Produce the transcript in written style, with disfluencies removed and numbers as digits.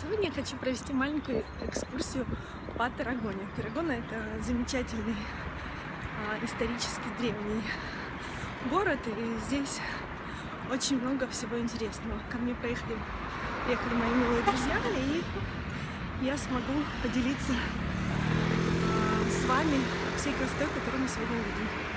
Сегодня я хочу провести маленькую экскурсию по Таррагоне. Таррагона — это замечательный исторически древний город, и здесь очень много всего интересного. Ко мне приехали мои милые друзья, и я смогу поделиться с вами всей красотой, которую мы сегодня увидим.